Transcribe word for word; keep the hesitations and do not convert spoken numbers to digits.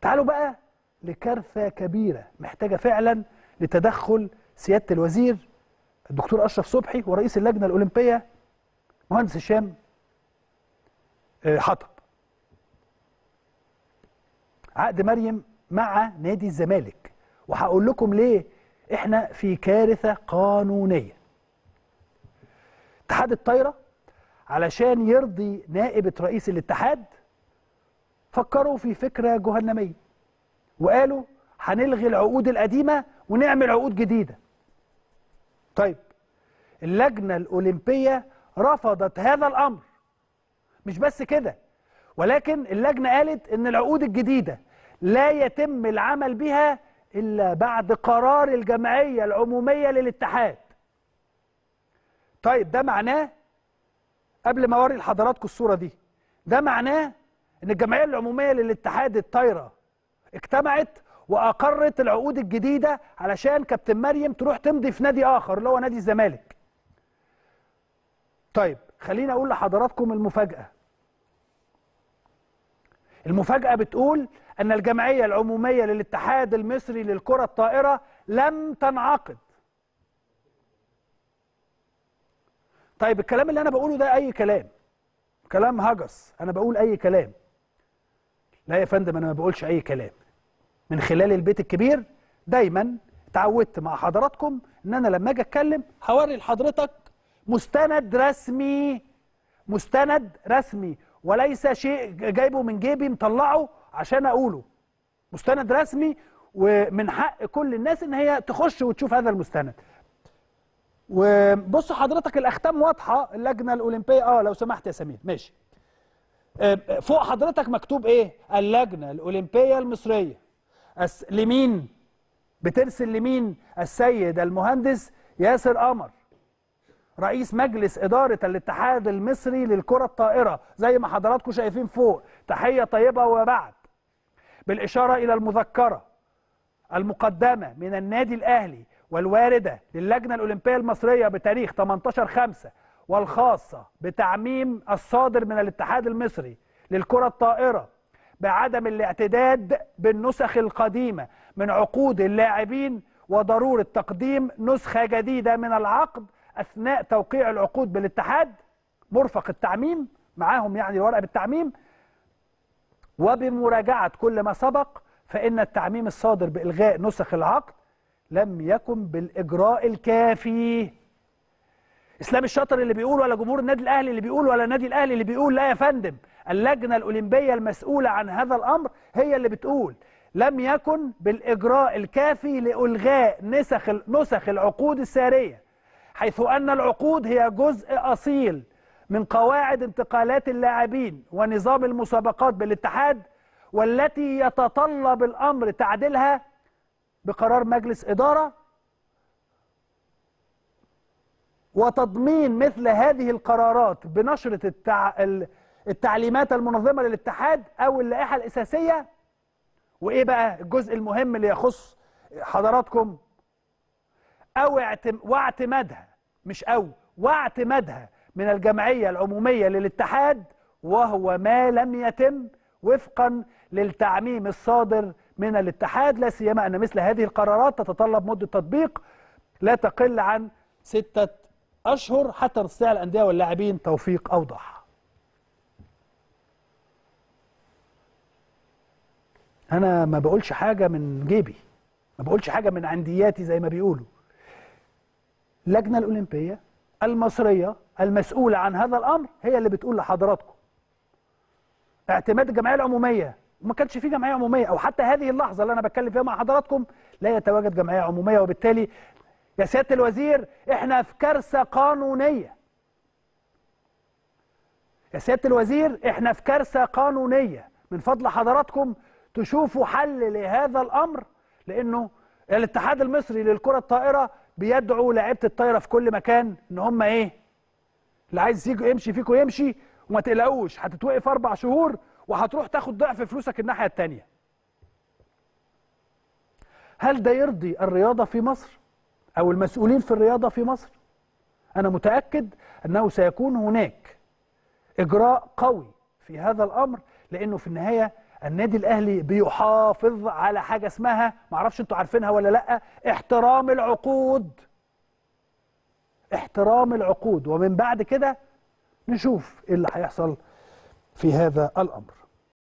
تعالوا بقى لكارثة كبيرة محتاجة فعلا لتدخل سيادة الوزير الدكتور أشرف صبحي ورئيس اللجنة الأولمبية مهندس هشام حطب. عقد مريم مع نادي الزمالك، وهقول لكم ليه احنا في كارثة قانونية. اتحاد الطايرة علشان يرضي نائبة رئيس الاتحاد فكروا في فكرة جهنمية وقالوا هنلغي العقود القديمة ونعمل عقود جديدة. طيب اللجنة الأولمبية رفضت هذا الأمر، مش بس كده، ولكن اللجنة قالت إن العقود الجديدة لا يتم العمل بها إلا بعد قرار الجمعية العمومية للاتحاد. طيب ده معناه، قبل ما أوري لحضراتكم الصورة دي، ده معناه إن الجمعية العمومية للاتحاد الطايرة اجتمعت وأقرت العقود الجديدة علشان كابتن مريم تروح تمضي في نادي آخر اللي هو نادي الزمالك. طيب خليني أقول لحضراتكم المفاجأة. المفاجأة بتقول أن الجمعية العمومية للاتحاد المصري للكرة الطائرة لم تنعقد. طيب الكلام اللي أنا بقوله ده أي كلام، كلام هجس، أنا بقول أي كلام. لا يا فندم، أنا ما بقولش أي كلام. من خلال البيت الكبير دايما اتعودت مع حضراتكم ان انا لما اجي اتكلم هوري لحضرتك مستند رسمي، مستند رسمي وليس شيء جايبه من جيبي مطلعه عشان اقوله. مستند رسمي ومن حق كل الناس ان هي تخش وتشوف هذا المستند. وبص حضرتك الاختام واضحه، اللجنه الاولمبيه. اه لو سمحت يا سمير، ماشي. فوق حضرتك مكتوب ايه؟ اللجنه الاولمبيه المصريه. أس... لمين؟ بترسل لمين؟ السيد المهندس ياسر قمر رئيس مجلس إدارة الاتحاد المصري للكرة الطائرة، زي ما حضراتكم شايفين فوق. تحية طيبة وبعد. بالإشارة إلى المذكرة المقدمة من النادي الأهلي والواردة للجنة الأولمبية المصرية بتاريخ ثمانية عشر خمسة، والخاصة بتعميم الصادر من الاتحاد المصري للكرة الطائرة بعدم الاعتداد بالنسخ القديمة من عقود اللاعبين وضرورة تقديم نسخة جديدة من العقد أثناء توقيع العقود بالاتحاد، مرفق التعميم معاهم يعني ورقة بالتعميم. وبمراجعة كل ما سبق فإن التعميم الصادر بإلغاء نسخ العقد لم يكن بالإجراء الكافي. اسلام الشاطر اللي بيقول، ولا جمهور النادي الاهلي اللي بيقول، ولا النادي الاهلي اللي بيقول. لا يا فندم، اللجنه الاولمبيه المسؤوله عن هذا الامر هي اللي بتقول لم يكن بالاجراء الكافي لالغاء نسخ نسخ العقود الساريه، حيث ان العقود هي جزء اصيل من قواعد انتقالات اللاعبين ونظام المسابقات بالاتحاد، والتي يتطلب الامر تعديلها بقرار مجلس اداره، وتضمين مثل هذه القرارات بنشرة التع... التعليمات المنظمة للاتحاد أو اللائحة الأساسية. وإيه بقى الجزء المهم اللي يخص حضراتكم؟ أو اعتم... واعتمادها، مش أو واعتمادها من الجمعية العمومية للاتحاد، وهو ما لم يتم وفقا للتعميم الصادر من الاتحاد، لا سيما أن مثل هذه القرارات تتطلب مدة تطبيق لا تقل عن ستة أشهر حتى تستطيع الأندية واللاعبين توفيق أوضح. أنا ما بقولش حاجة من جيبي، ما بقولش حاجة من عندياتي زي ما بيقولوا. اللجنة الأولمبية المصرية المسؤولة عن هذا الأمر هي اللي بتقول لحضراتكم اعتماد الجمعية العمومية. وما كانش في جمعية عمومية، أو حتى هذه اللحظة اللي أنا بتكلم فيها مع حضراتكم لا يتواجد جمعية عمومية، وبالتالي يا سيادة الوزير احنا في كارثة قانونية. يا سيادة الوزير احنا في كارثة قانونية. من فضل حضراتكم تشوفوا حل لهذا الأمر، لأنه الاتحاد المصري للكرة الطائرة بيدعو لعيبة الطايرة في كل مكان إن هم إيه؟ اللي عايز يجي يمشي فيكم يمشي، وما تقلقوش هتتوقف أربع شهور وهتروح تاخد ضعف فلوسك الناحية التانية. هل ده يرضي الرياضة في مصر أو المسؤولين في الرياضة في مصر؟ أنا متأكد أنه سيكون هناك إجراء قوي في هذا الأمر، لأنه في النهاية النادي الاهلي بيحافظ على حاجه اسمها، معرفش انتوا عارفينها ولا لا، احترام العقود. احترام العقود، ومن بعد كده نشوف ايه اللي هيحصل في هذا الامر.